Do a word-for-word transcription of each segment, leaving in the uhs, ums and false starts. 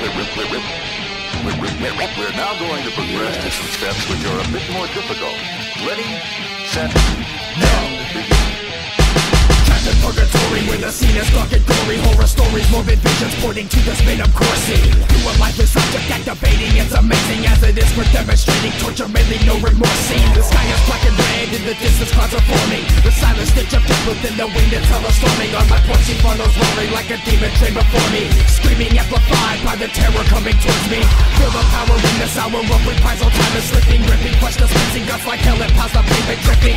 We're now going to progress to some steps which are a bit more difficult. Ready, set, and begin. Trapped in purgatory where the scene is dark and gory. Horror stories, morbid visions pointing to the spin of coursing. Through a lifeless object activating, it's amazing as it is for demonstrating torture, mainly no remorse seen. The sky is black and red, in the distance clouds are forming. The silent stitch of death within the wind, it's hella storming. On my porch, inferno's roaring like a demon train before me. Screaming amplified by the terror coming towards me. Feel the power in this hour of reprisal. Time is slipping, ripping, flesh dispensing guts like hell. It past the pavement dripping.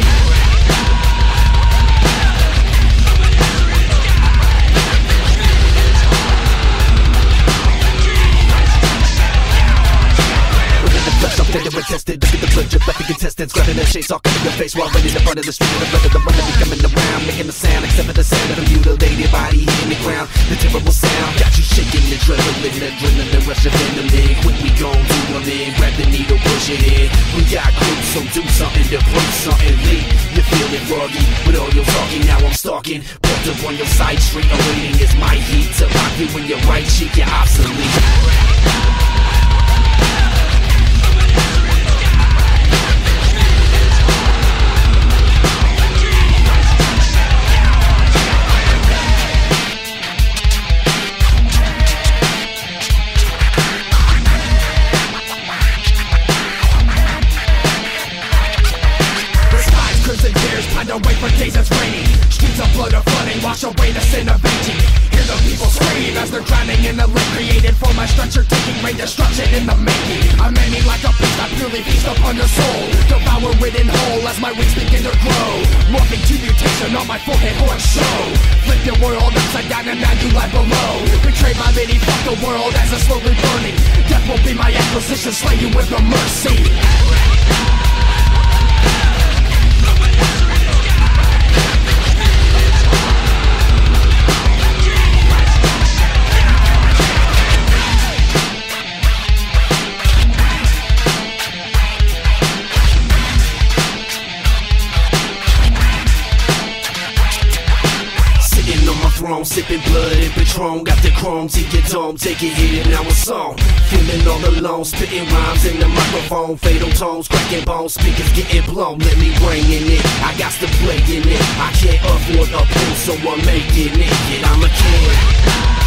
Something that we're tested. Look at the blood drip at the contestants, grabbing their shades, all in your face while running in front of the street. And the blood of the runner be coming around, making the sound, except for the sound of the mutilated body hitting the ground. The terrible sound got you shaking, adrenaline, adrenaline, rush of enemy. Quick, we gon' do them in, grab the needle, push it in. We got groups, so do something to prove something. Lee, you feeling froggy with all your talking. Now I'm stalking, built up on your side street, awaiting is my heat to rock you when your right cheek, you're obsolete. Wait for days it's raining. Streets of blood are flooding, wash away the sin of aging. Hear the people scream as they're drowning in the lake created for my structure, taking rain destruction in the making. I'm aiming like a beast, I purely feast upon your soul. Devour it in whole as my wings begin to grow. Morphing to mutation on my forehead, horns show. Flip your world upside down and now you lie below. Betrayed by many, fuck the world as it's slowly burning. Death will be my acquisition, slay you with no mercy. Sipping blood and Patron, got the chrome to your dome, take it here and now it's on. Feeling all alone, spitting rhymes in the microphone, fatal tones, cracking bones, speakers getting blown. Let me bring in it, I got to play in it. I can't afford a pool, so I'm making it. I'm a kid.